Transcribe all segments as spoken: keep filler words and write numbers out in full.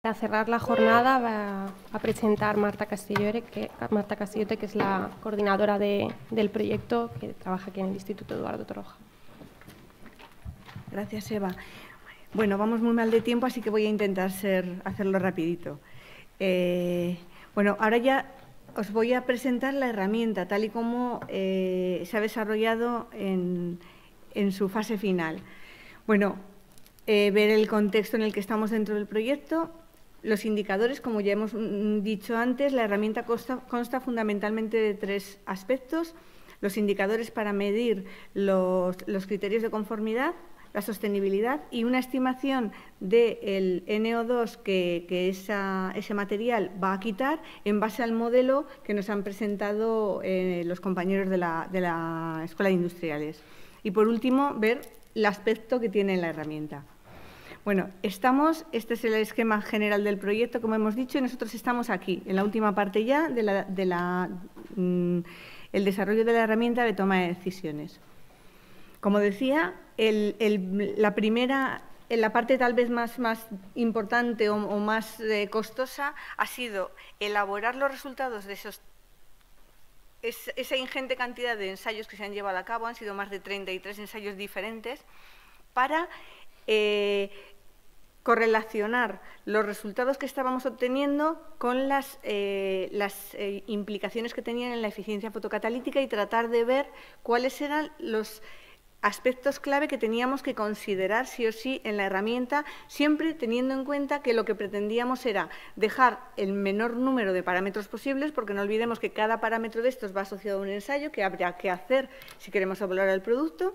Para cerrar la jornada va a presentar Marta Castillote, que, Marta Castillote, que es la coordinadora de, del proyecto, que trabaja aquí en el Instituto Eduardo Torroja. Gracias, Eva. Bueno, vamos muy mal de tiempo, así que voy a intentar ser, hacerlo rapidito. Eh, bueno, ahora ya os voy a presentar la herramienta, tal y como eh, se ha desarrollado en, en su fase final. Bueno, eh, ver el contexto en el que estamos dentro del proyecto. Los indicadores, como ya hemos dicho antes, la herramienta consta, consta fundamentalmente de tres aspectos. Los indicadores para medir los, los criterios de conformidad, la sostenibilidad y una estimación del N O dos que, que esa, ese material va a quitar en base al modelo que nos han presentado eh, los compañeros de la, de la Escuela de Industriales. Y, por último, ver el aspecto que tiene la herramienta. Bueno, estamos, este es el esquema general del proyecto, como hemos dicho, y nosotros estamos aquí, en la última parte ya del de la, mm, el desarrollo de la herramienta de toma de decisiones. Como decía, el, el, la primera, la parte tal vez más, más importante o, o más eh, costosa ha sido elaborar los resultados de esos, es, esa ingente cantidad de ensayos que se han llevado a cabo, han sido más de treinta y tres ensayos diferentes, para eh, correlacionar los resultados que estábamos obteniendo con las, eh, las eh, implicaciones que tenían en la eficiencia fotocatalítica y tratar de ver cuáles eran los aspectos clave que teníamos que considerar sí o sí en la herramienta, siempre teniendo en cuenta que lo que pretendíamos era dejar el menor número de parámetros posibles, porque no olvidemos que cada parámetro de estos va asociado a un ensayo que habría que hacer si queremos evaluar el producto,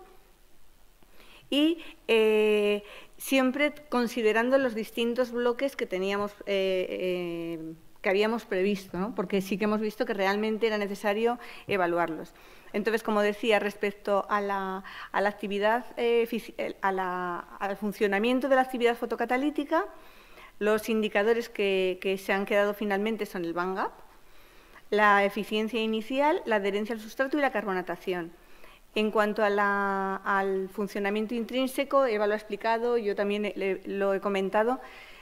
y eh, siempre considerando los distintos bloques que teníamos eh, eh, que habíamos previsto, ¿no? Porque sí que hemos visto que realmente era necesario evaluarlos. Entonces, como decía, respecto a la, a la actividad, eh, a la, al funcionamiento de la actividad fotocatalítica, los indicadores que, que se han quedado finalmente son el band gap, la eficiencia inicial, la adherencia al sustrato y la carbonatación. En cuanto a la, al funcionamiento intrínseco, Eva lo ha explicado, yo también le, lo he comentado.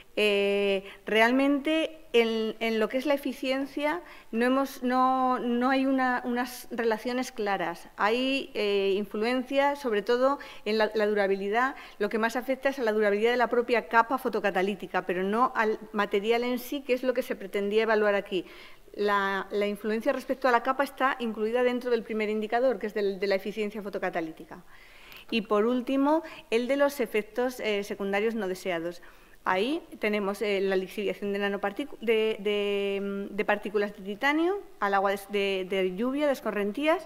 Eh, realmente, en, en lo que es la eficiencia, no, hemos, no, no hay una, unas relaciones claras. Hay eh, influencia, sobre todo, en la, la durabilidad. Lo que más afecta es a la durabilidad de la propia capa fotocatalítica, pero no al material en sí, que es lo que se pretendía evaluar aquí. La, la influencia respecto a la capa está incluida dentro del primer indicador, que es del, de la eficiencia fotocatalítica. Y, por último, el de los efectos eh, secundarios no deseados. Ahí tenemos eh, la lixiviación de, de, de, de partículas de titanio al agua de, de, de lluvia, de escorrentías,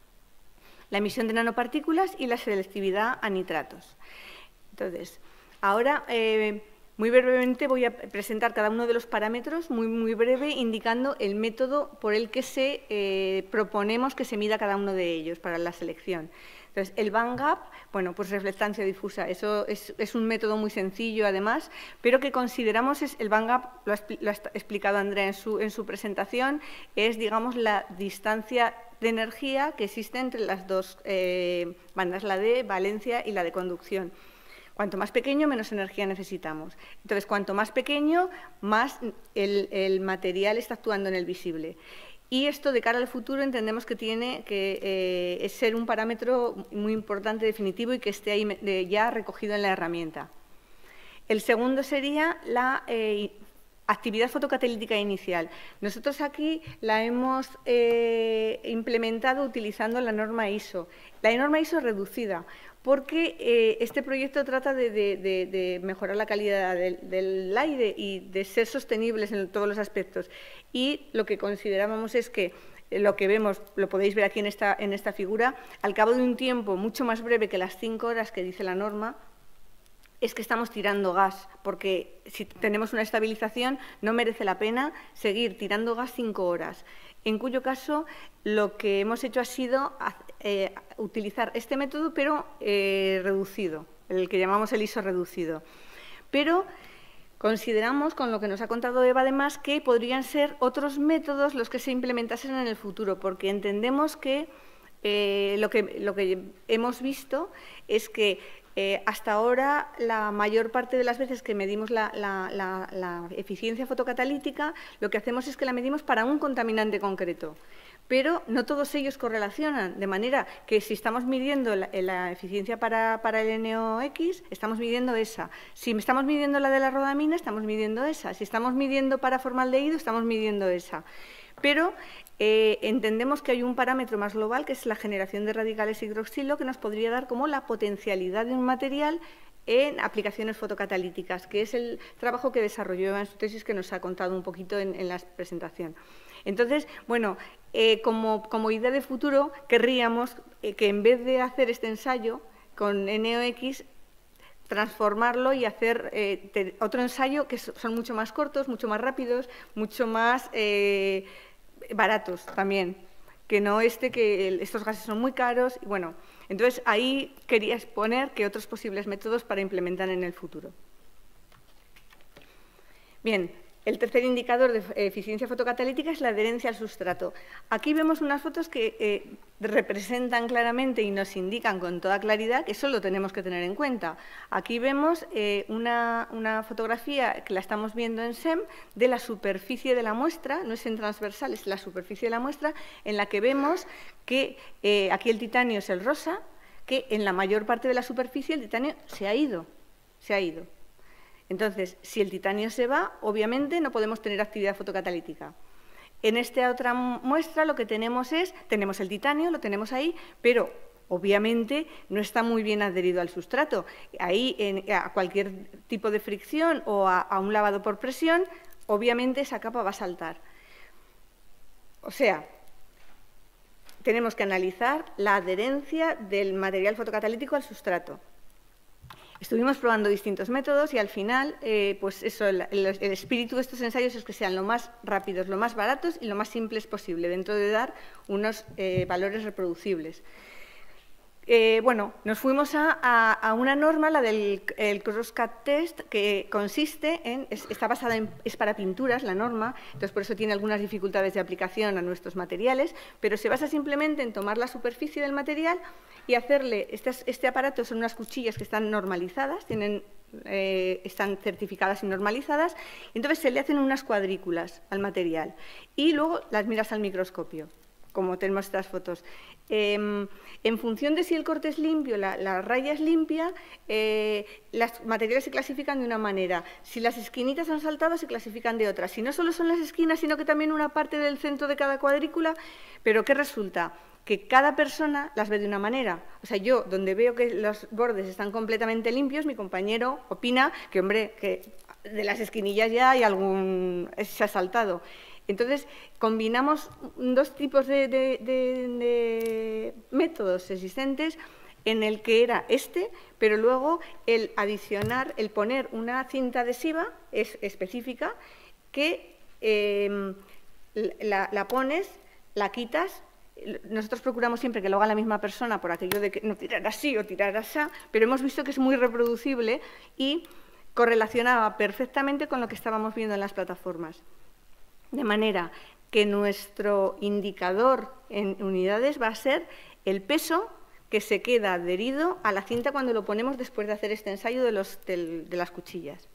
la emisión de nanopartículas y la selectividad a nitratos. Entonces, ahora, eh, muy brevemente, voy a presentar cada uno de los parámetros, muy, muy breve, indicando el método por el que se eh, proponemos que se mida cada uno de ellos para la selección. Entonces, el band gap, bueno, pues reflectancia difusa, eso es, es un método muy sencillo además, pero que consideramos es el band gap, lo ha, lo ha explicado Andrea en su, en su presentación, es, digamos, la distancia de energía que existe entre las dos eh, bandas, la de valencia y la de conducción. Cuanto más pequeño, menos energía necesitamos. Entonces, cuanto más pequeño, más el, el material está actuando en el visible. Y esto, de cara al futuro, entendemos que tiene que eh, ser un parámetro muy importante, definitivo, y que esté ahí de, ya recogido en la herramienta. El segundo sería la eh, actividad fotocatalítica inicial. Nosotros aquí la hemos eh, implementado utilizando la norma I S O. La norma I S O reducida, porque eh, este proyecto trata de, de, de, de mejorar la calidad del, del aire y de ser sostenibles en todos los aspectos. Y lo que considerábamos es que lo que vemos, lo podéis ver aquí en esta, en esta figura, al cabo de un tiempo mucho más breve que las cinco horas que dice la norma, es que estamos tirando gas, porque si tenemos una estabilización no merece la pena seguir tirando gas cinco horas. En cuyo caso, lo que hemos hecho ha sido eh, utilizar este método, pero eh, reducido, el que llamamos el I S O reducido. Pero consideramos, con lo que nos ha contado Eva además, que podrían ser otros métodos los que se implementasen en el futuro, porque entendemos que, eh, lo, que lo que hemos visto es que Eh, hasta ahora, la mayor parte de las veces que medimos la, la, la, la eficiencia fotocatalítica, lo que hacemos es que la medimos para un contaminante concreto. Pero no todos ellos correlacionan, de manera que si estamos midiendo la, la eficiencia para, para el N O X, estamos midiendo esa. Si estamos midiendo la de la rodamina, estamos midiendo esa. Si estamos midiendo para formaldehído, estamos midiendo esa. Pero eh, entendemos que hay un parámetro más global, que es la generación de radicales hidroxilo, que nos podría dar como la potencialidad de un material en aplicaciones fotocatalíticas, que es el trabajo que desarrolló Eva en su tesis, que nos ha contado un poquito en, en la presentación. Entonces, bueno, eh, como, como idea de futuro, querríamos eh, que en vez de hacer este ensayo con N O X, transformarlo y hacer eh, te, otro ensayo que son mucho más cortos, mucho más rápidos, mucho más eh, baratos también, que no este, que el, estos gases son muy caros. Y bueno, entonces ahí quería exponer que otros posibles métodos para implementar en el futuro. Bien. El tercer indicador de eficiencia fotocatalítica es la adherencia al sustrato. Aquí vemos unas fotos que eh, representan claramente y nos indican con toda claridad que eso lo tenemos que tener en cuenta. Aquí vemos eh, una, una fotografía que la estamos viendo en S E M de la superficie de la muestra, no es en transversal, es la superficie de la muestra, en la que vemos que eh, aquí el titanio es el rosa, que en la mayor parte de la superficie el titanio se ha ido, se ha ido. Entonces, si el titanio se va, obviamente no podemos tener actividad fotocatalítica. En esta otra muestra lo que tenemos es, tenemos el titanio, lo tenemos ahí, pero obviamente no está muy bien adherido al sustrato. Ahí, en, a cualquier tipo de fricción o a, a un lavado por presión, obviamente esa capa va a saltar. O sea, tenemos que analizar la adherencia del material fotocatalítico al sustrato. Estuvimos probando distintos métodos y al final, eh, pues eso, el, el, el espíritu de estos ensayos es que sean lo más rápidos, lo más baratos y lo más simples posible, dentro de dar unos eh, valores reproducibles. Eh, bueno, nos fuimos a, a, a una norma, la del el crosscut test, que consiste en, es, está basada en, es para pinturas la norma, entonces por eso tiene algunas dificultades de aplicación a nuestros materiales, pero se basa simplemente en tomar la superficie del material y hacerle, este, este aparato son unas cuchillas que están normalizadas, tienen, eh, están certificadas y normalizadas, y entonces se le hacen unas cuadrículas al material y luego las miras al microscopio, como tenemos estas fotos. Eh, en función de si el corte es limpio, la, la raya es limpia, eh, los materiales se clasifican de una manera. Si las esquinitas han saltado, se clasifican de otra. Si no solo son las esquinas, sino que también una parte del centro de cada cuadrícula, pero ¿qué resulta? Que cada persona las ve de una manera. O sea, yo, donde veo que los bordes están completamente limpios, mi compañero opina que, hombre, que de las esquinillas ya hay algún... se ha saltado. Entonces, combinamos dos tipos de, de, de, de métodos existentes en el que era este, pero luego el adicionar, el poner una cinta adhesiva es específica que eh, la, la pones, la quitas. Nosotros procuramos siempre que lo haga la misma persona por aquello de que no tirar así o tirar así, pero hemos visto que es muy reproducible y correlacionaba perfectamente con lo que estábamos viendo en las plataformas. De manera que nuestro indicador en unidades va a ser el peso que se queda adherido a la cinta cuando lo ponemos después de hacer este ensayo de, los, de, de las cuchillas.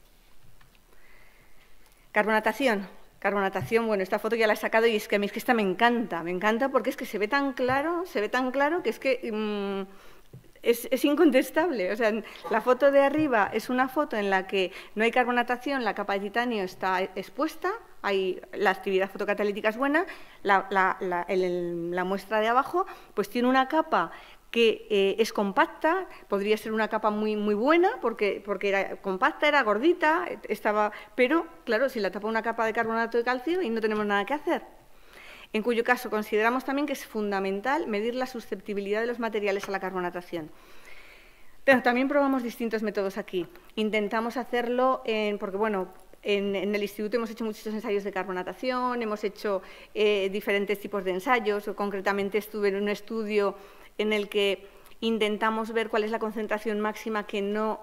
Carbonatación. Carbonatación, bueno, esta foto ya la he sacado y es que a mí es que esta me encanta, me encanta porque es que se ve tan claro, se ve tan claro que es que... Mmm, Es, es incontestable. O sea, la foto de arriba es una foto en la que no hay carbonatación, la capa de titanio está expuesta, hay, la actividad fotocatalítica es buena, la, la, la, el, la muestra de abajo pues tiene una capa que eh, es compacta, podría ser una capa muy, muy buena porque, porque era compacta, era gordita, estaba, pero claro, si la tapa una capa de carbonato de calcio y no tenemos nada que hacer. En cuyo caso consideramos también que es fundamental medir la susceptibilidad de los materiales a la carbonatación. Pero también probamos distintos métodos aquí. Intentamos hacerlo, en, porque bueno, en, en el instituto hemos hecho muchos ensayos de carbonatación, hemos hecho eh, diferentes tipos de ensayos, o concretamente estuve en un estudio en el que intentamos ver cuál es la concentración máxima que no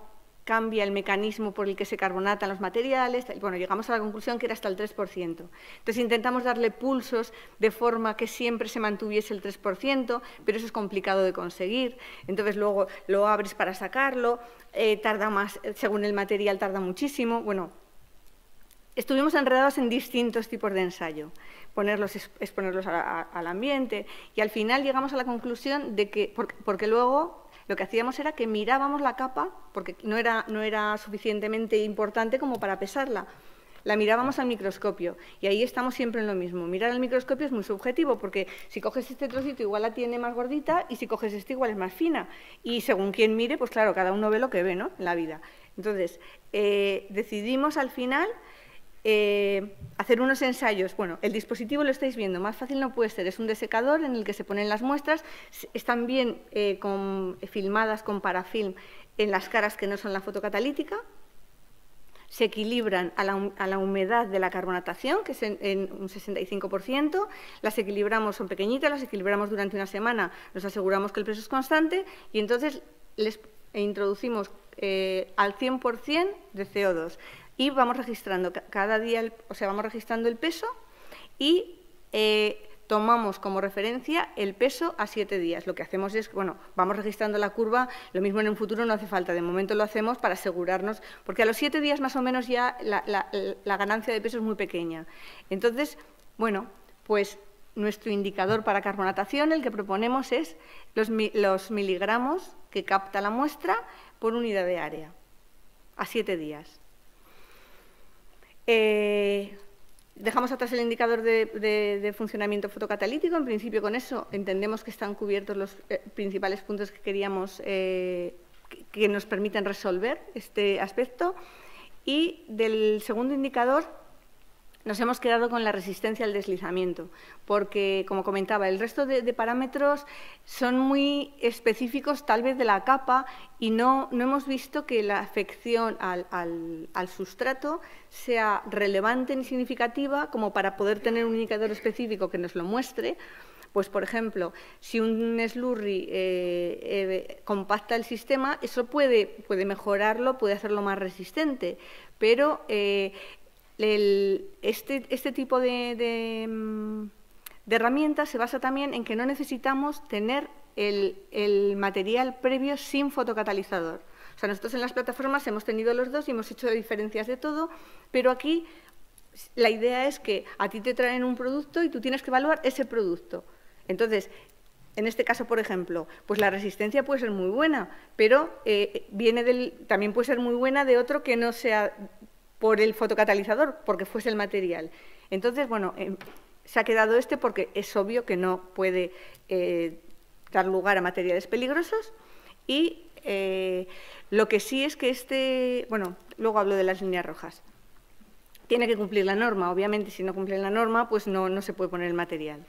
cambia el mecanismo por el que se carbonatan los materiales. Bueno, llegamos a la conclusión que era hasta el tres por ciento. Entonces intentamos darle pulsos de forma que siempre se mantuviese el tres por ciento, pero eso es complicado de conseguir. Entonces luego lo abres para sacarlo, eh, tarda más, según el material tarda muchísimo. Bueno, estuvimos enredados en distintos tipos de ensayo, ponerlos, exponerlos a, a, al ambiente, y al final llegamos a la conclusión de que, porque, porque luego lo que hacíamos era que mirábamos la capa, porque no era, no era suficientemente importante como para pesarla, la mirábamos al microscopio, y ahí estamos siempre en lo mismo. Mirar al microscopio es muy subjetivo, porque si coges este trocito igual la tiene más gordita, y si coges este igual es más fina, y según quien mire, pues claro, cada uno ve lo que ve, ¿no?, en la vida. Entonces, eh, decidimos al final Eh, hacer unos ensayos. Bueno, el dispositivo lo estáis viendo, más fácil no puede ser, es un desecador en el que se ponen las muestras, están bien eh, con, filmadas con parafilm en las caras que no son la fotocatalítica, se equilibran a la, a la humedad de la carbonatación, que es en, en un sesenta y cinco por ciento, las equilibramos, son pequeñitas, las equilibramos durante una semana, nos aseguramos que el peso es constante y entonces les introducimos eh, al cien por cien de C O dos. Y vamos registrando cada día, o sea, vamos registrando el peso y eh, tomamos como referencia el peso a siete días. Lo que hacemos es, bueno, vamos registrando la curva, lo mismo en un futuro no hace falta, de momento lo hacemos para asegurarnos, porque a los siete días más o menos ya la, la, la ganancia de peso es muy pequeña. Entonces, bueno, pues nuestro indicador para carbonatación, el que proponemos es los, los miligramos que capta la muestra por unidad de área, a siete días. Eh, dejamos atrás el indicador de, de, de funcionamiento fotocatalítico. En principio, con eso entendemos que están cubiertos los eh, principales puntos que queríamos eh, que, que nos permiten resolver este aspecto. Y del segundo indicador nos hemos quedado con la resistencia al deslizamiento, porque, como comentaba, el resto de, de parámetros son muy específicos tal vez de la capa y no, no hemos visto que la afección al, al, al sustrato sea relevante ni significativa como para poder tener un indicador específico que nos lo muestre. Pues, por ejemplo, si un slurry eh, eh, compacta el sistema, eso puede, puede mejorarlo, puede hacerlo más resistente, pero eh, El, este, este tipo de, de, de herramientas se basa también en que no necesitamos tener el, el material previo sin fotocatalizador. O sea, nosotros en las plataformas hemos tenido los dos y hemos hecho diferencias de todo, pero aquí la idea es que a ti te traen un producto y tú tienes que evaluar ese producto. Entonces, en este caso, por ejemplo, pues la resistencia puede ser muy buena, pero eh, viene del, también puede ser muy buena de otro que no sea por el fotocatalizador, porque fuese el material. Entonces, bueno, eh, se ha quedado este porque es obvio que no puede eh, dar lugar a materiales peligrosos y eh, lo que sí es que este, bueno, luego hablo de las líneas rojas, tiene que cumplir la norma. Obviamente, si no cumple la norma, pues no, no se puede poner el material.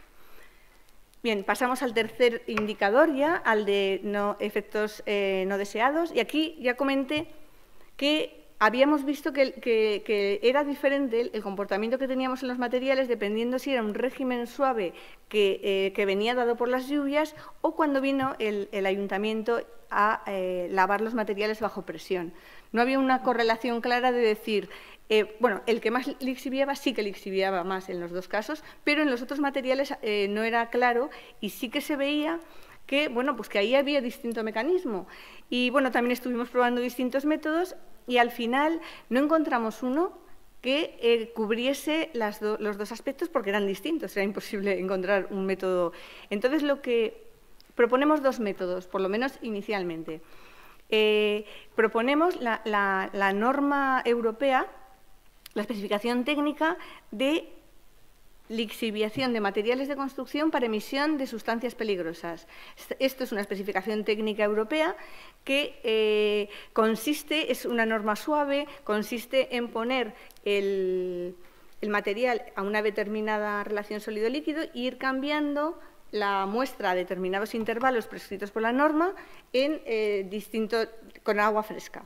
Bien, pasamos al tercer indicador ya, al de no, efectos eh, no deseados, y aquí ya comenté que habíamos visto que, que, que era diferente el, el comportamiento que teníamos en los materiales dependiendo si era un régimen suave que, eh, que venía dado por las lluvias o cuando vino el, el ayuntamiento a eh, lavar los materiales bajo presión. No había una correlación clara de decir, eh, bueno, el que más lixiviaba sí que lixiviaba más en los dos casos, pero en los otros materiales eh, no era claro y sí que se veía que, bueno, pues que ahí había distinto mecanismo. Y bueno, también estuvimos probando distintos métodos y al final no encontramos uno que eh, cubriese las do, los dos aspectos porque eran distintos, era imposible encontrar un método. Entonces, lo que proponemos dos métodos, por lo menos inicialmente. Eh, proponemos la, la, la norma europea, la especificación técnica de lixiviación de materiales de construcción para emisión de sustancias peligrosas. Esto es una especificación técnica europea que eh, consiste, es una norma suave, consiste en poner el, el material a una determinada relación sólido-líquido e ir cambiando la muestra a determinados intervalos prescritos por la norma en eh, distinto, con agua fresca.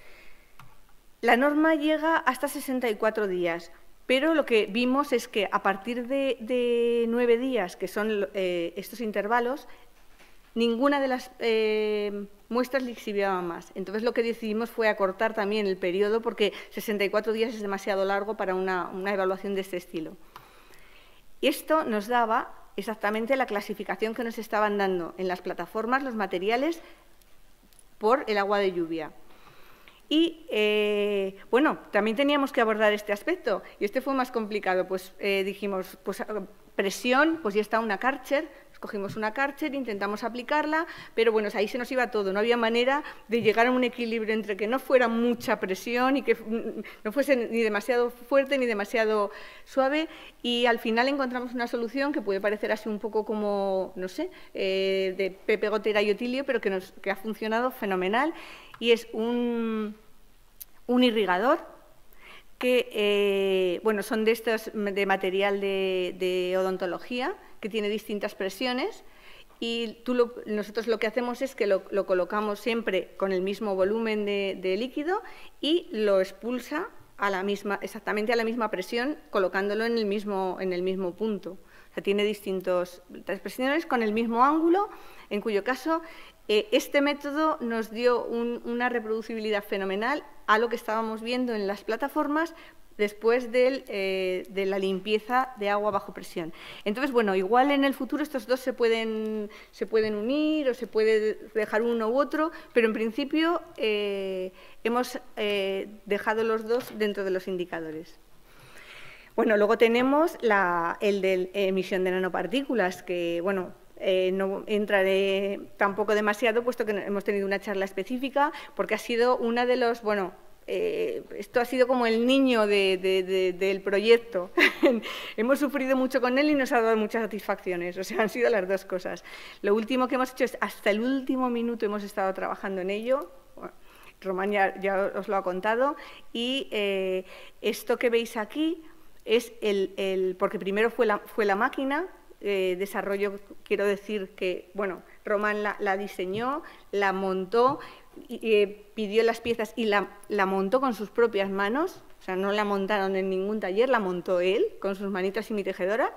La norma llega hasta sesenta y cuatro días. Pero lo que vimos es que a partir de, de nueve días, que son eh, estos intervalos, ninguna de las eh, muestras lixiviaba más. Entonces, lo que decidimos fue acortar también el periodo, porque sesenta y cuatro días es demasiado largo para una, una evaluación de este estilo. Esto nos daba exactamente la clasificación que nos estaban dando en las plataformas los materiales por el agua de lluvia. Y, eh, bueno, también teníamos que abordar este aspecto, y este fue más complicado. Pues eh, dijimos, pues presión, pues ya está una Karcher, cogimos una Karcher, intentamos aplicarla, pero bueno, ahí se nos iba todo, no había manera de llegar a un equilibrio entre que no fuera mucha presión y que no fuese ni demasiado fuerte ni demasiado suave, y al final encontramos una solución que puede parecer así un poco como, no sé, eh, de Pepe Gotera y Otilio, pero que, nos, que ha funcionado fenomenal, y es un, un irrigador que, eh, bueno, son de estos de material de, de odontología, que tiene distintas presiones, y tú lo, nosotros lo que hacemos es que lo, lo colocamos siempre con el mismo volumen de, de líquido y lo expulsa a la misma, exactamente a la misma presión, colocándolo en el mismo, en el mismo punto. O sea, tiene distintas presiones con el mismo ángulo, en cuyo caso eh, este método nos dio un, una reproducibilidad fenomenal a lo que estábamos viendo en las plataformas después del, eh, de la limpieza de agua bajo presión. Entonces, bueno, igual en el futuro estos dos se pueden, se pueden unir o se puede dejar uno u otro, pero en principio eh, hemos eh, dejado los dos dentro de los indicadores. Bueno, luego tenemos la, el de emisión de nanopartículas, que, bueno, Eh, no entraré tampoco demasiado, puesto que hemos tenido una charla específica, porque ha sido una de los, bueno, eh, esto ha sido como el niño de, de, de, del proyecto. Hemos sufrido mucho con él y nos ha dado muchas satisfacciones, o sea, han sido las dos cosas. Lo último que hemos hecho es, hasta el último minuto hemos estado trabajando en ello. Bueno, Román ya, ya os lo ha contado, y eh, esto que veis aquí es el, el porque primero fue la, fue la máquina. Eh, desarrollo, quiero decir que, bueno, Román la, la diseñó, la montó, y, eh, pidió las piezas y la, la montó con sus propias manos, o sea, no la montaron en ningún taller, la montó él con sus manitas y mi tejedora.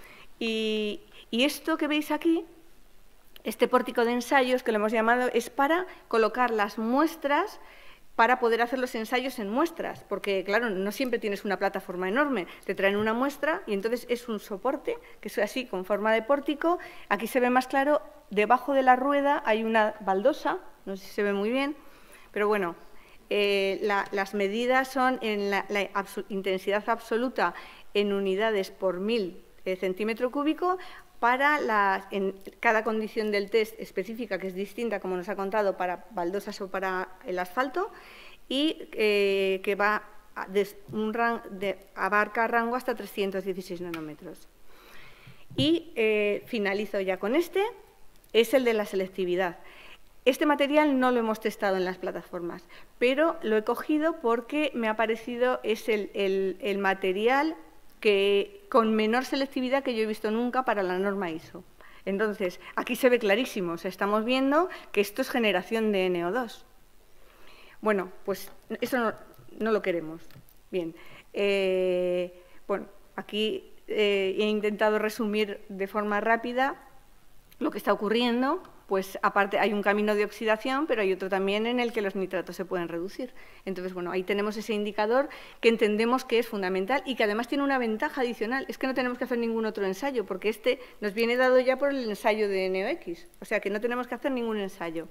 Y, y esto que veis aquí, este pórtico de ensayos, que lo hemos llamado, es para colocar las muestras, para poder hacer los ensayos en muestras, porque, claro, no siempre tienes una plataforma enorme, te traen una muestra y entonces es un soporte, que es así, con forma de pórtico. Aquí se ve más claro, debajo de la rueda hay una baldosa, no sé si se ve muy bien, pero bueno, eh, la, las medidas son en la, la abso- intensidad absoluta en unidades por mil eh, centímetro cúbico, para la, en cada condición del test específica, que es distinta, como nos ha contado, para baldosas o para el asfalto, y eh, que va a, de, un ran, de, abarca rango hasta trescientos dieciséis nanómetros. Y eh, finalizo ya con este, es el de la selectividad. Este material no lo hemos testado en las plataformas, pero lo he cogido porque me ha parecido es el, el, el material que con menor selectividad que yo he visto nunca para la norma I S O. Entonces, aquí se ve clarísimo, o sea, estamos viendo que esto es generación de N O dos. Bueno, pues eso no, no lo queremos. Bien, eh, bueno, aquí eh, he intentado resumir de forma rápida lo que está ocurriendo. Pues aparte hay un camino de oxidación, pero hay otro también en el que los nitratos se pueden reducir. Entonces, bueno, ahí tenemos ese indicador que entendemos que es fundamental y que además tiene una ventaja adicional. Es que no tenemos que hacer ningún otro ensayo, porque este nos viene dado ya por el ensayo de N O X. O sea, que no tenemos que hacer ningún ensayo.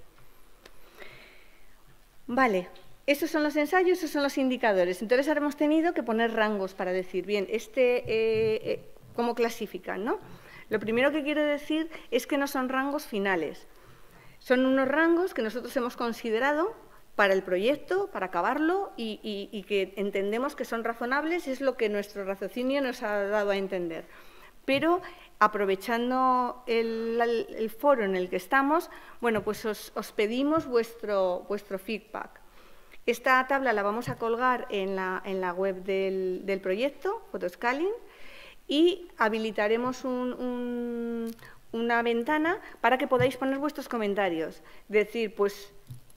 Vale, esos son los ensayos, esos son los indicadores. Entonces, ahora hemos tenido que poner rangos para decir, bien, este, eh, eh, ¿cómo clasifican, no? Lo primero que quiero decir es que no son rangos finales. Son unos rangos que nosotros hemos considerado para el proyecto, para acabarlo, y, y, y que entendemos que son razonables, es lo que nuestro raciocinio nos ha dado a entender. Pero, aprovechando el, el, el foro en el que estamos, bueno, pues os, os pedimos vuestro, vuestro feedback. Esta tabla la vamos a colgar en la, en la web del, del proyecto, Photoscaling, y habilitaremos un, un, una ventana para que podáis poner vuestros comentarios. Decir, pues,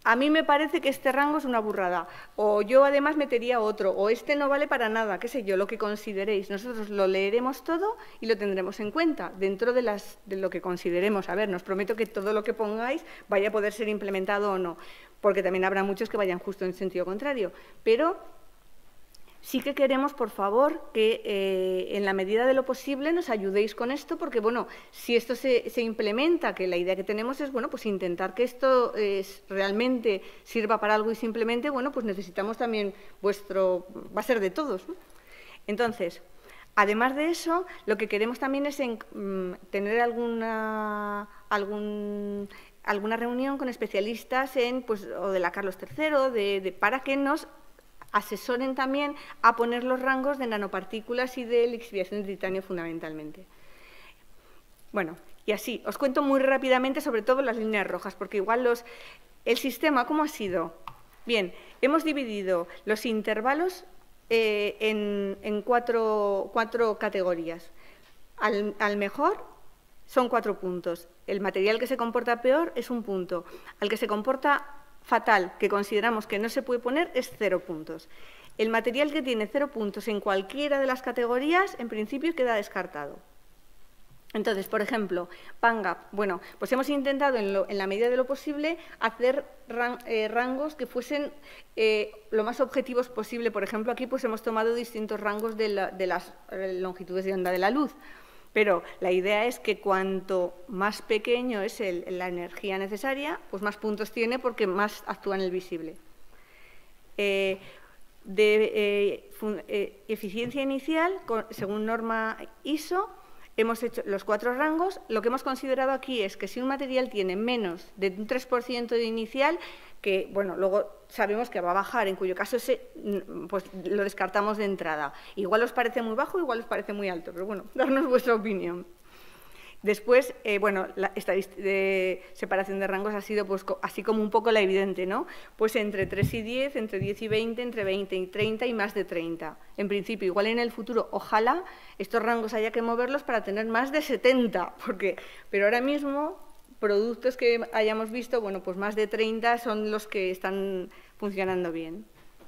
a mí me parece que este rango es una burrada, o yo además metería otro, o este no vale para nada, qué sé yo, lo que consideréis. Nosotros lo leeremos todo y lo tendremos en cuenta dentro de, las, de lo que consideremos. A ver, no os prometo que todo lo que pongáis vaya a poder ser implementado o no, porque también habrá muchos que vayan justo en sentido contrario, pero sí que queremos, por favor, que eh, en la medida de lo posible nos ayudéis con esto, porque, bueno, si esto se, se implementa, que la idea que tenemos es, bueno, pues intentar que esto eh, realmente sirva para algo y simplemente, bueno, pues necesitamos también vuestro, va a ser de todos, ¿no? Entonces, además de eso, lo que queremos también es en, mm, tener alguna, algún, alguna reunión con especialistas en, pues, o de la Carlos tercero, de, de, para que nos asesoren también a poner los rangos de nanopartículas y de lixiviación de titanio fundamentalmente. Bueno, y así, os cuento muy rápidamente sobre todo las líneas rojas, porque igual los, el sistema, ¿cómo ha sido? Bien, hemos dividido los intervalos eh, en, en cuatro, cuatro categorías. Al, al mejor son cuatro puntos. El material que se comporta peor es un punto. Al que se comporta fatal, que consideramos que no se puede poner, es cero puntos. El material que tiene cero puntos en cualquiera de las categorías, en principio, queda descartado. Entonces, por ejemplo, PanGap, bueno, pues hemos intentado, en, lo, en la medida de lo posible, hacer ran, eh, rangos que fuesen eh, lo más objetivos posible. Por ejemplo, aquí pues hemos tomado distintos rangos de, la, de las longitudes de onda de la luz. Pero la idea es que cuanto más pequeño es el, la energía necesaria, pues más puntos tiene porque más actúa en el visible. Eh, de eh, fun, eh, eficiencia inicial, con, según norma I S O, hemos hecho los cuatro rangos. Lo que hemos considerado aquí es que si un material tiene menos de un tres por ciento de inicial, que bueno, luego sabemos que va a bajar, en cuyo caso ese, pues, lo descartamos de entrada. Igual os parece muy bajo, igual os parece muy alto, pero bueno, darnos vuestra opinión. Después, eh, bueno, la estadística de separación de rangos ha sido pues, así como un poco la evidente, ¿no? Pues entre tres y diez, entre diez y veinte, entre veinte y treinta y más de treinta. En principio, igual en el futuro, ojalá estos rangos haya que moverlos para tener más de setenta, porque, pero ahora mismo productos que hayamos visto, bueno, pues más de treinta son los que están funcionando bien.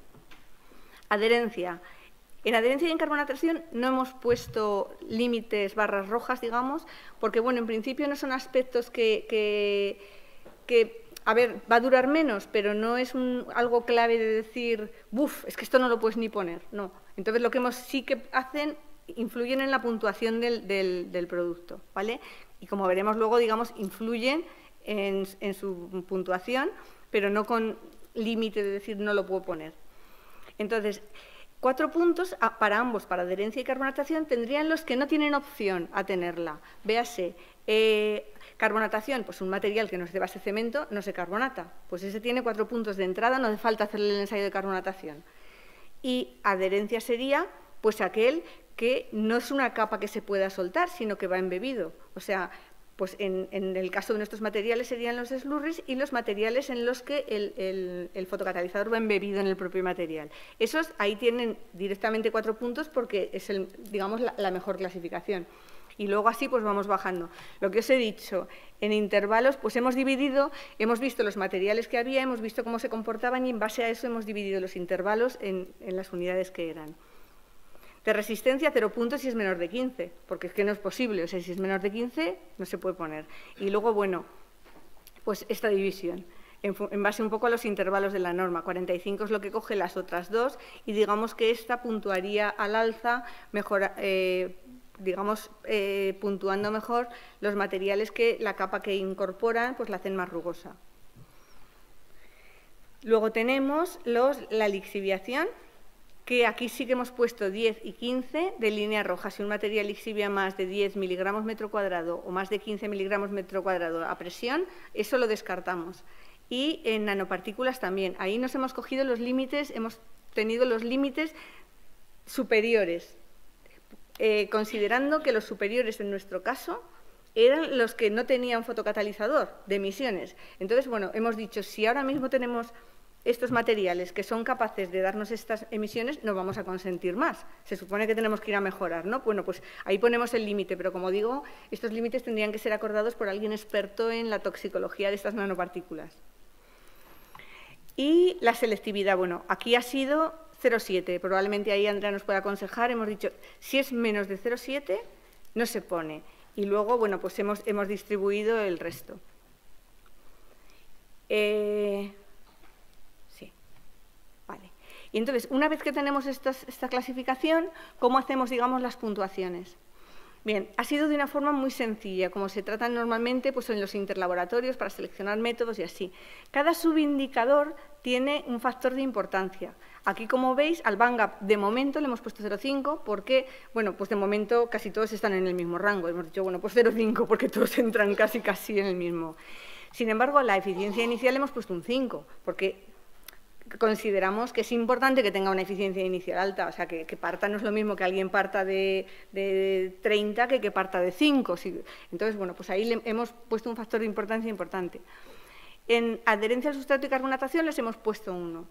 Adherencia. En adherencia y en carbonatación no hemos puesto límites, barras rojas, digamos, porque, bueno, en principio no son aspectos que, que, que a ver, va a durar menos, pero no es un, algo clave de decir, buf, es que esto no lo puedes ni poner, no. Entonces, lo que hemos sí que hacen, influyen en la puntuación del, del, del producto, ¿vale? Y como veremos luego, digamos, influyen en, en su puntuación, pero no con límite de decir no lo puedo poner. Entonces, cuatro puntos para ambos, para adherencia y carbonatación, tendrían los que no tienen opción a tenerla. Véase, eh, carbonatación, pues un material que no es de base cemento, no se carbonata. Pues ese tiene cuatro puntos de entrada, no hace falta hacerle el ensayo de carbonatación. Y adherencia sería, pues aquel que no es una capa que se pueda soltar, sino que va embebido. O sea, pues en, en el caso de nuestros materiales serían los slurries y los materiales en los que el, el, el fotocatalizador va embebido en el propio material. Esos ahí tienen directamente cuatro puntos porque es, el, digamos, la, la mejor clasificación. Y luego así pues vamos bajando. Lo que os he dicho, en intervalos pues hemos dividido, hemos visto los materiales que había, hemos visto cómo se comportaban y en base a eso hemos dividido los intervalos en, en las unidades que eran. De resistencia, cero puntos si es menor de quince, porque es que no es posible. O sea, si es menor de quince, no se puede poner. Y luego, bueno, pues esta división, en, en base un poco a los intervalos de la norma. cuarenta y cinco es lo que coge las otras dos y digamos que esta puntuaría al alza, mejor, eh, digamos, eh, puntuando mejor los materiales que la capa que incorporan, pues la hacen más rugosa. Luego tenemos los, la lixiviación, que aquí sí que hemos puesto diez y quince de línea roja. Si un material lixivia más de diez miligramos metro cuadrado o más de quince miligramos metro cuadrado a presión, eso lo descartamos. Y en nanopartículas también. Ahí nos hemos cogido los límites, hemos tenido los límites superiores, eh, considerando que los superiores en nuestro caso eran los que no tenían fotocatalizador de emisiones. Entonces, bueno, hemos dicho, si ahora mismo tenemos estos materiales que son capaces de darnos estas emisiones, no vamos a consentir más. Se supone que tenemos que ir a mejorar, ¿no? Bueno, pues ahí ponemos el límite, pero como digo, estos límites tendrían que ser acordados por alguien experto en la toxicología de estas nanopartículas. Y la selectividad, bueno, aquí ha sido cero coma siete, probablemente ahí Andrea nos puede aconsejar, hemos dicho, si es menos de cero coma siete, no se pone. Y luego, bueno, pues hemos, hemos distribuido el resto. Eh, sí, vale. Y entonces, una vez que tenemos estos, esta clasificación, ¿cómo hacemos, digamos, las puntuaciones? Bien, ha sido de una forma muy sencilla, como se tratan normalmente pues, en los interlaboratorios para seleccionar métodos y así. Cada subindicador tiene un factor de importancia. Aquí, como veis, al band gap de momento le hemos puesto cero coma cinco porque, bueno, pues de momento casi todos están en el mismo rango. Hemos dicho, bueno, pues cero coma cinco porque todos entran casi casi en el mismo. Sin embargo, a la eficiencia inicial le hemos puesto un cinco porque consideramos que es importante que tenga una eficiencia inicial alta, o sea, que, que parta no es lo mismo que alguien parta de, de treinta que que parta de cinco. Si, entonces, bueno, pues ahí le hemos puesto un factor de importancia importante. En adherencia al sustrato y carbonatación les hemos puesto uno.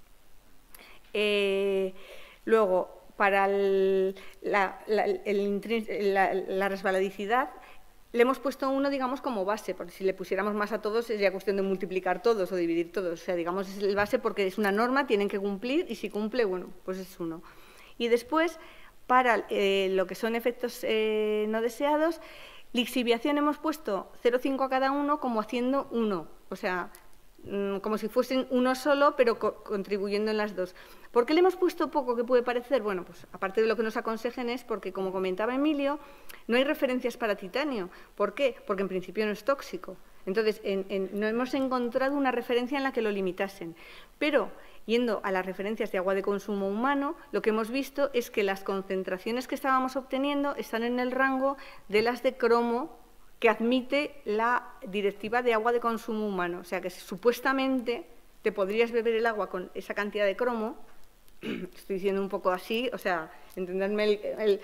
Eh, luego, para el, la, la, el, la, la resbaladicidad, le hemos puesto uno, digamos, como base, porque si le pusiéramos más a todos sería cuestión de multiplicar todos o dividir todos. O sea, digamos, es el base porque es una norma, tienen que cumplir y si cumple, bueno, pues es uno. Y después, para eh, lo que son efectos eh, no deseados, lixiviación hemos puesto cero coma cinco a cada uno como haciendo uno. O sea, como si fuesen uno solo, pero co contribuyendo en las dos. ¿Por qué le hemos puesto poco, que puede parecer? Bueno, pues aparte de lo que nos aconsejen es porque, como comentaba Emilio, no hay referencias para titanio. ¿Por qué? Porque en principio no es tóxico. Entonces, en, en, no hemos encontrado una referencia en la que lo limitasen. Pero, yendo a las referencias de agua de consumo humano, lo que hemos visto es que las concentraciones que estábamos obteniendo están en el rango de las de cromo que admite la directiva de agua de consumo humano. O sea, que supuestamente te podrías beber el agua con esa cantidad de cromo. Estoy diciendo un poco así, o sea, entenderme el, el,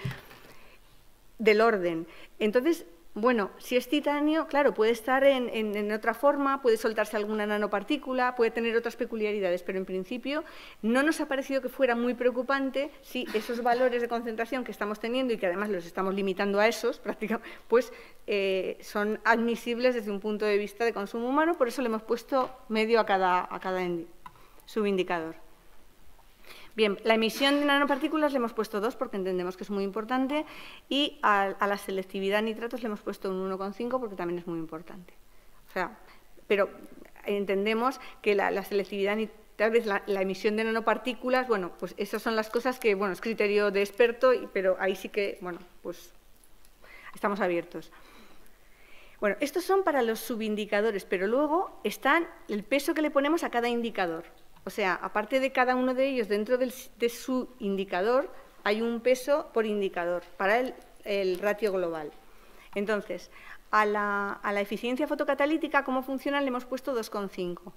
del orden. Entonces, bueno, si es titanio, claro, puede estar en, en, en otra forma, puede soltarse alguna nanopartícula, puede tener otras peculiaridades, pero en principio no nos ha parecido que fuera muy preocupante si esos valores de concentración que estamos teniendo y que además los estamos limitando a esos, prácticamente, pues eh, son admisibles desde un punto de vista de consumo humano, por eso le hemos puesto medio a cada, a cada subindicador. Bien, la emisión de nanopartículas le hemos puesto dos porque entendemos que es muy importante y a, a la selectividad nitratos le hemos puesto un uno coma cinco porque también es muy importante. O sea, pero entendemos que la, la selectividad, tal vez la, la emisión de nanopartículas, bueno, pues esas son las cosas que, bueno, es criterio de experto, pero ahí sí que, bueno, pues estamos abiertos. Bueno, estos son para los subindicadores, pero luego están el peso que le ponemos a cada indicador. O sea, aparte de cada uno de ellos, dentro del, de su indicador, hay un peso por indicador para el, el ratio global. Entonces, a la, a la eficiencia fotocatalítica, ¿cómo funciona? Le hemos puesto dos coma cinco.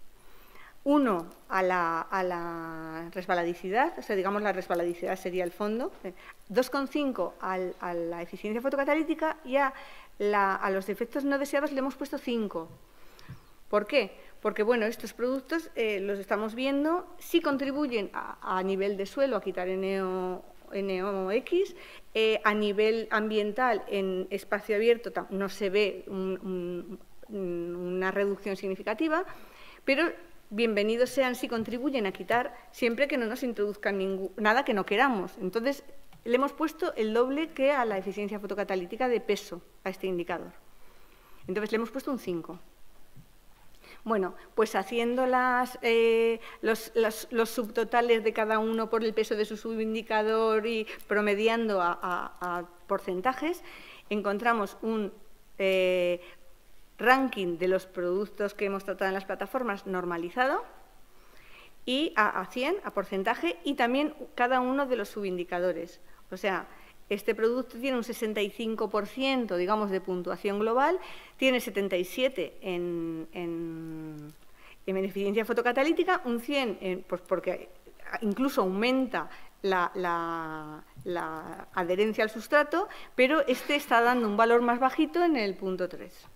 Uno a la, a la resbaladicidad, o sea, digamos la resbaladicidad sería el fondo. dos coma cinco a la eficiencia fotocatalítica y a, la, a los efectos no deseados le hemos puesto cinco. ¿Por qué? Porque, bueno, estos productos eh, los estamos viendo, sí contribuyen a, a nivel de suelo a quitar N O X, eh, a nivel ambiental, en espacio abierto no se ve un, un, una reducción significativa, pero bienvenidos sean si contribuyen a quitar siempre que no nos introduzcan ningún, nada que no queramos. Entonces, le hemos puesto el doble que a la eficiencia fotocatalítica de peso a este indicador. Entonces, le hemos puesto un cinco. Bueno, pues haciendo las, eh, los, los, los subtotales de cada uno por el peso de su subindicador y promediando a, a, a porcentajes, encontramos un eh, ranking de los productos que hemos tratado en las plataformas normalizado y a, a cien, a porcentaje, y también cada uno de los subindicadores. O sea, este producto tiene un sesenta y cinco por ciento, digamos, de puntuación global, tiene setenta y siete por ciento en, en, en eficiencia fotocatalítica, un cien por ciento, pues porque incluso aumenta la, la, la adherencia al sustrato, pero este está dando un valor más bajito en el punto tres.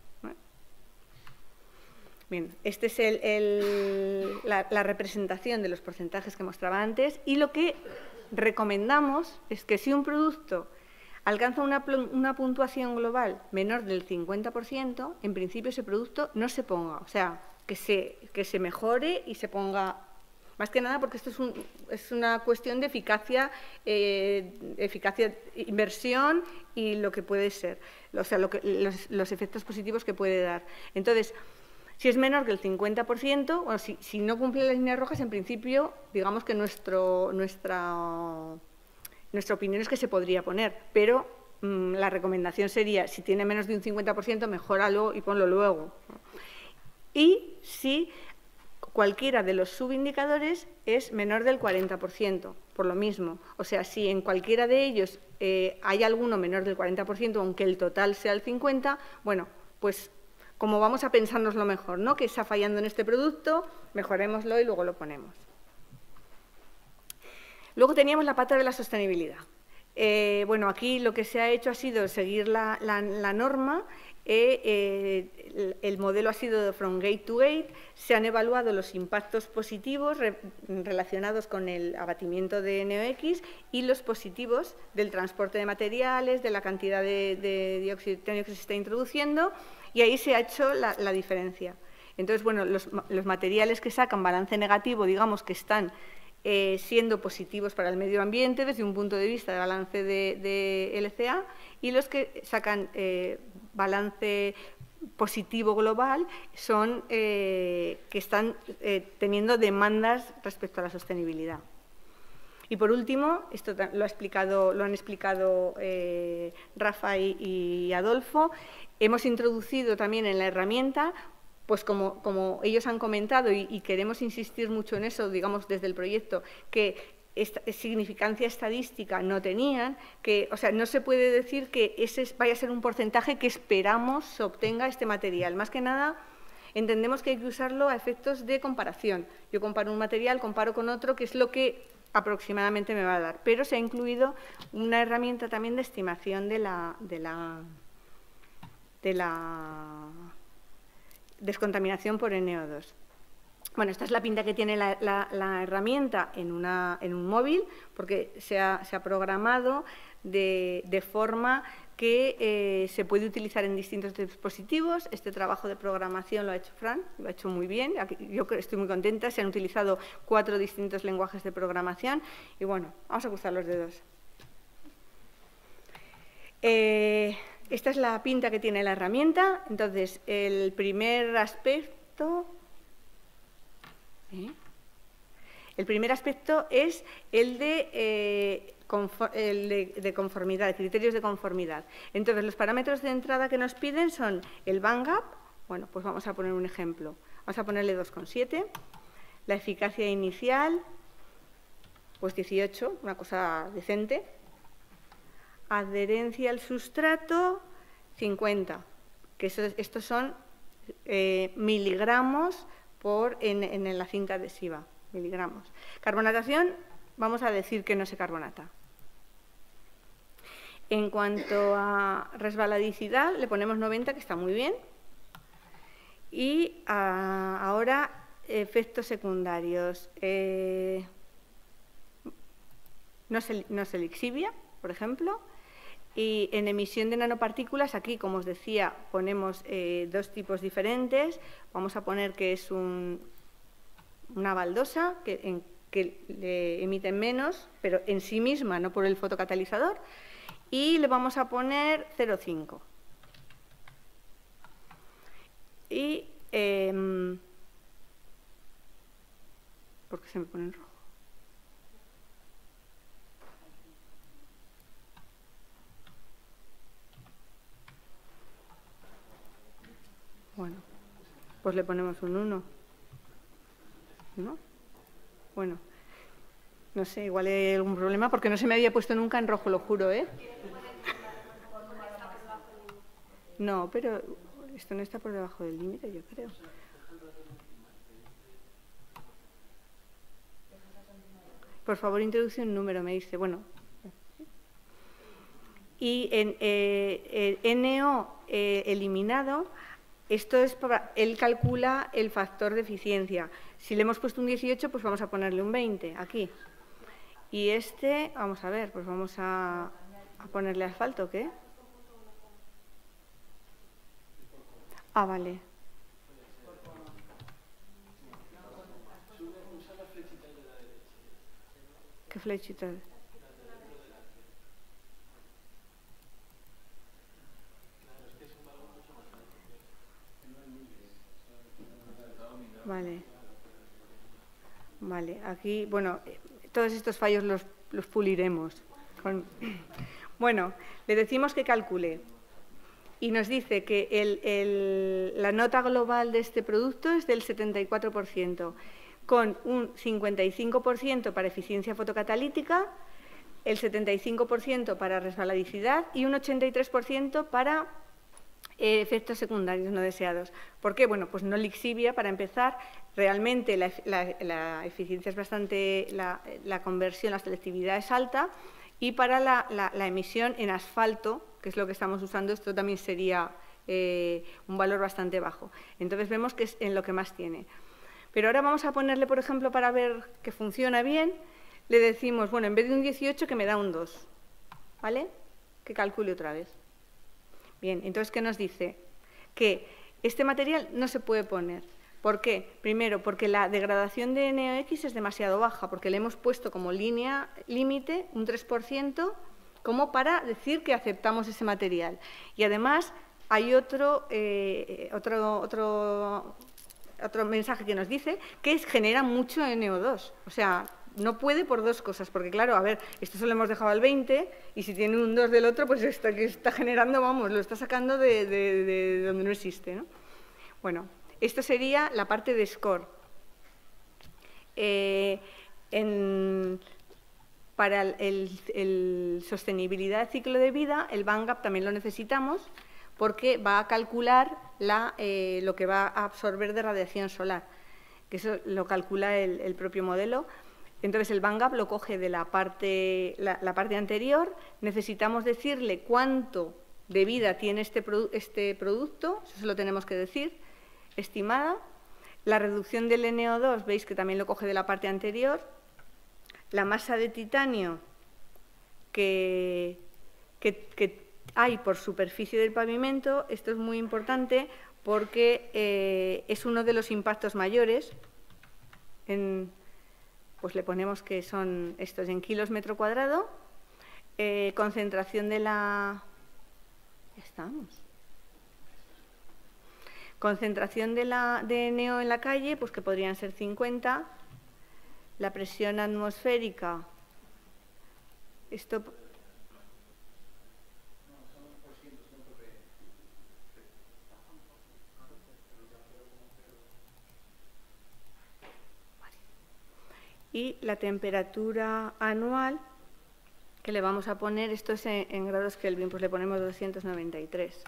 Bien, esta es el, el, la, la representación de los porcentajes que mostraba antes, y lo que recomendamos es que si un producto alcanza una, una puntuación global menor del cincuenta por ciento, en principio ese producto no se ponga. O sea, que se, que se mejore y se ponga... Más que nada porque esto es, un, es una cuestión de eficacia, eh, eficacia, inversión y lo que puede ser, o sea, lo que, los, los efectos positivos que puede dar. Entonces, si es menor que el cincuenta por ciento, bueno, si, si no cumple las líneas rojas, en principio, digamos que nuestro, nuestra, nuestra opinión es que se podría poner, pero mmm, la recomendación sería, si tiene menos de un cincuenta por ciento, mejóralo y ponlo luego. Y si cualquiera de los subindicadores es menor del cuarenta por ciento, por lo mismo. O sea, si en cualquiera de ellos eh, hay alguno menor del cuarenta por ciento, aunque el total sea el cincuenta por ciento, bueno, pues como vamos a pensarnos lo mejor, ¿no? Que está fallando en este producto, mejorémoslo y luego lo ponemos. Luego teníamos la pata de la sostenibilidad. Eh, bueno, aquí lo que se ha hecho ha sido seguir la, la, la norma. Eh, eh, el, el modelo ha sido from gate to gate, se han evaluado los impactos positivos re, relacionados con el abatimiento de N O X y los positivos del transporte de materiales, de la cantidad de, de dióxido de titanio que se está introduciendo, y ahí se ha hecho la, la diferencia. Entonces, bueno, los, los materiales que sacan balance negativo, digamos que están eh, siendo positivos para el medio ambiente desde un punto de vista de balance de, de L C A, y los que sacan eh, balance positivo global son eh, que están eh, teniendo demandas respecto a la sostenibilidad. Y por último, esto lo, ha explicado, lo han explicado eh, Rafa y, y Adolfo, hemos introducido también en la herramienta, pues como, como ellos han comentado y, y queremos insistir mucho en eso, digamos desde el proyecto, que esta significancia estadística no tenían, que, o sea, no se puede decir que ese vaya a ser un porcentaje que esperamos se obtenga este material. Más que nada, entendemos que hay que usarlo a efectos de comparación. Yo comparo un material, comparo con otro, que es lo que aproximadamente me va a dar. Pero se ha incluido una herramienta también de estimación de la, de la, de la descontaminación por N O dos. Bueno, esta es la pinta que tiene la, la, la herramienta en, una, en un móvil, porque se ha, se ha programado de, de forma que eh, se puede utilizar en distintos dispositivos. Este trabajo de programación lo ha hecho Fran, lo ha hecho muy bien. Yo estoy muy contenta. Se han utilizado cuatro distintos lenguajes de programación. Y bueno, vamos a cruzar los dedos. Eh, esta es la pinta que tiene la herramienta. Entonces, el primer aspecto... ¿Eh? El primer aspecto es el de, eh, el de, de conformidad, criterios de conformidad. Entonces, los parámetros de entrada que nos piden son el band gap, bueno, pues vamos a poner un ejemplo. Vamos a ponerle dos coma siete, la eficacia inicial, pues dieciocho, una cosa decente. Adherencia al sustrato, cincuenta, que eso, estos son eh, miligramos por en, en la cinta adhesiva, miligramos. Carbonatación, vamos a decir que no se carbonata. En cuanto a resbaladicidad, le ponemos noventa, que está muy bien. Y a, ahora, efectos secundarios. Eh, no, se, no se lixivia, por ejemplo. Y en emisión de nanopartículas, aquí, como os decía, ponemos eh, dos tipos diferentes. Vamos a poner que es un, una baldosa que, en, que le emiten menos, pero en sí misma, no por el fotocatalizador. Y le vamos a poner cero coma cinco. Y... Eh, ¿por qué se me pone en rojo? Bueno, pues le ponemos un uno, ¿no? Bueno, no sé, igual hay algún problema porque no se me había puesto nunca en rojo, lo juro, ¿eh? No, pero esto no está por debajo del límite, yo creo. Por favor, introduce un número, me dice. Bueno. Y en eh, el N O eh, eliminado... Esto es para, él calcula el factor de eficiencia. Si le hemos puesto un dieciocho, pues vamos a ponerle un veinte aquí. Y este, vamos a ver, pues vamos a, a ponerle asfalto, ¿qué? Ah, vale. ¿Qué flechita? Vale. Vale, aquí, bueno, todos estos fallos los, los puliremos. Con... Bueno, le decimos que calcule y nos dice que el, el, la nota global de este producto es del setenta y cuatro por ciento, con un cincuenta y cinco por ciento para eficiencia fotocatalítica, el setenta y cinco por ciento para resbaladicidad y un ochenta y tres por ciento para eh, efectos secundarios no deseados. ¿Por qué? Bueno, pues no lixivia, para empezar, realmente la, la, la eficiencia es bastante, la, la conversión, la selectividad es alta, y para la, la, la emisión en asfalto, que es lo que estamos usando, esto también sería eh, un valor bastante bajo. Entonces vemos que es en lo que más tiene. Pero ahora vamos a ponerle, por ejemplo, para ver que funciona bien, le decimos, bueno, en vez de un dieciocho, que me da un dos, ¿vale? Que calcule otra vez. Bien, entonces, ¿qué nos dice? Que este material no se puede poner. ¿Por qué? Primero, porque la degradación de N O X es demasiado baja, porque le hemos puesto como línea límite un tres por ciento como para decir que aceptamos ese material. Y además hay otro, eh, otro, otro, otro mensaje que nos dice que es, genera mucho N O dos. O sea, no puede por dos cosas, porque claro, a ver, esto solo hemos dejado al veinte y si tiene un dos del otro, pues esto que está generando, vamos, lo está sacando de, de, de donde no existe, ¿no? Bueno. Esto sería la parte de score. Eh, en, para el, el, el sostenibilidad de ciclo de vida, el BandGap también lo necesitamos porque va a calcular la, eh, lo que va a absorber de radiación solar, que eso lo calcula el, el propio modelo. Entonces, el BandGap lo coge de la parte, la, la parte anterior. Necesitamos decirle cuánto de vida tiene este, produ este producto, eso se lo tenemos que decir. Estimada, la reducción del N O dos, veis que también lo coge de la parte anterior, la masa de titanio que, que, que hay por superficie del pavimento, esto es muy importante porque eh, es uno de los impactos mayores, en, pues le ponemos que son estos en kilos metro cuadrado, eh, concentración de la... Ya estamos. Concentración de, la, de N O en la calle, pues que podrían ser cincuenta. La presión atmosférica, esto... Y la temperatura anual, que le vamos a poner, esto es en, en grados Kelvin, pues le ponemos doscientos noventa y tres.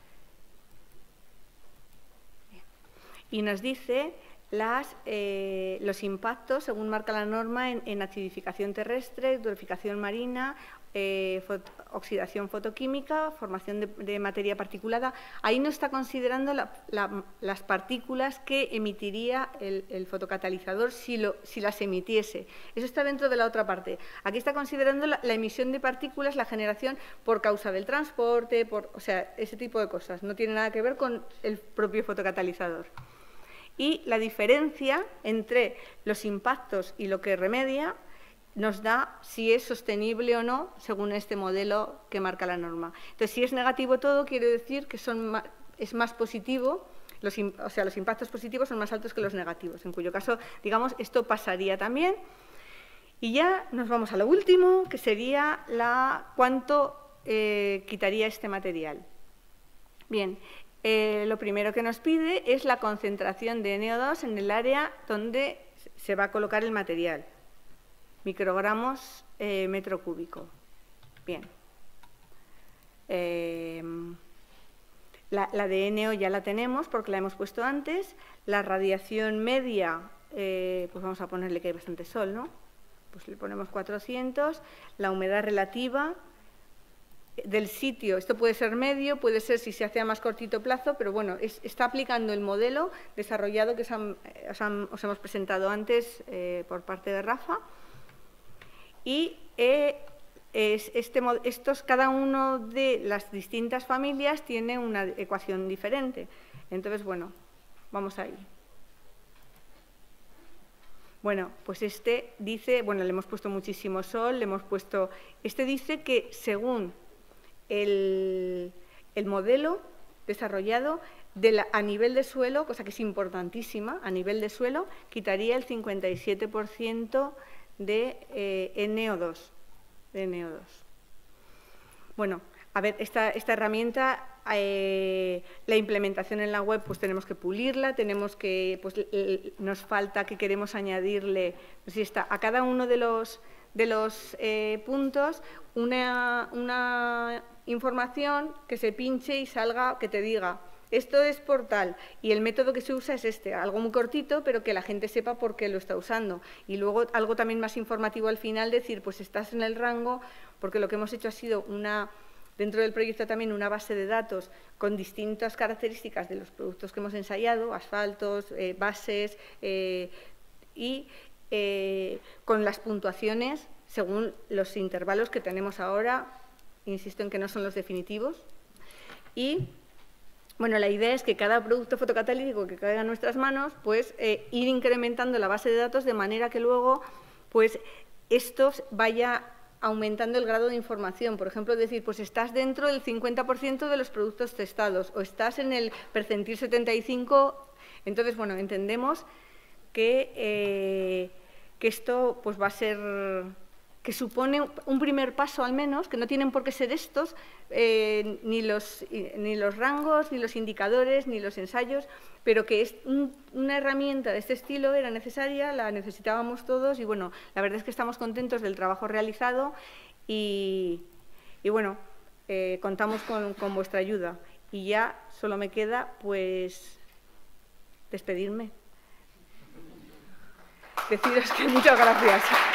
Y nos dice las, eh, los impactos, según marca la norma, en, en acidificación terrestre, durificación marina, eh, foto, oxidación fotoquímica, formación de, de materia particulada. Ahí no está considerando la, la, las partículas que emitiría el, el fotocatalizador si, lo, si las emitiese. Eso está dentro de la otra parte. Aquí está considerando la, la emisión de partículas, la generación por causa del transporte, por, o sea, ese tipo de cosas. No tiene nada que ver con el propio fotocatalizador. Y la diferencia entre los impactos y lo que remedia nos da si es sostenible o no según este modelo que marca la norma. Entonces, si es negativo todo, quiere decir que son más, es más positivo, los, o sea, los impactos positivos son más altos que los negativos, en cuyo caso, digamos, esto pasaría también. Y ya nos vamos a lo último, que sería la, cuánto eh, quitaría este material. Bien. Eh, lo primero que nos pide es la concentración de N O dos en el área donde se va a colocar el material, microgramos eh, metro cúbico. Bien. Eh, la, la de N O ya la tenemos porque la hemos puesto antes. La radiación media, eh, pues vamos a ponerle que hay bastante sol, ¿no? Pues le ponemos cuatrocientos. La humedad relativa del sitio, esto puede ser medio, puede ser si se hace a más cortito plazo, pero bueno, es, está aplicando el modelo desarrollado que os, han, os, han, os hemos presentado antes eh, por parte de Rafa. Y eh, es, este, estos, cada uno de las distintas familias tiene una ecuación diferente. Entonces, bueno, vamos ahí. Bueno, pues este dice, bueno, le hemos puesto muchísimo sol, le hemos puesto, este dice que según el, el modelo desarrollado de la, a nivel de suelo, cosa que es importantísima, a nivel de suelo, quitaría el cincuenta y siete por ciento de eh, N O dos. De N O dos. Bueno, a ver, esta, esta herramienta, eh, la implementación en la web, pues tenemos que pulirla, tenemos que, pues nos falta que queremos añadirle, pues está, a cada uno de los, de los eh, puntos una, una información que se pinche y salga, que te diga, esto es por tal, y el método que se usa es este, algo muy cortito, pero que la gente sepa por qué lo está usando. Y luego algo también más informativo al final, decir, pues estás en el rango, porque lo que hemos hecho ha sido una, dentro del proyecto también una base de datos con distintas características de los productos que hemos ensayado, asfaltos, eh, bases, eh, y eh, con las puntuaciones según los intervalos que tenemos ahora, insisto en que no son los definitivos, y bueno, la idea es que cada producto fotocatalítico que caiga en nuestras manos, pues eh, ir incrementando la base de datos de manera que luego, pues, esto vaya aumentando el grado de información. Por ejemplo, decir, pues estás dentro del cincuenta por ciento de los productos testados o estás en el percentil setenta y cinco. Entonces, bueno, entendemos que, eh, que esto pues va a ser, que supone un primer paso al menos, que no tienen por qué ser estos, eh, ni, los, ni los rangos, ni los indicadores, ni los ensayos, pero que es un, una herramienta de este estilo era necesaria, la necesitábamos todos y bueno, la verdad es que estamos contentos del trabajo realizado y, y bueno, eh, contamos con, con vuestra ayuda y ya solo me queda pues despedirme. Deciros que muchas gracias.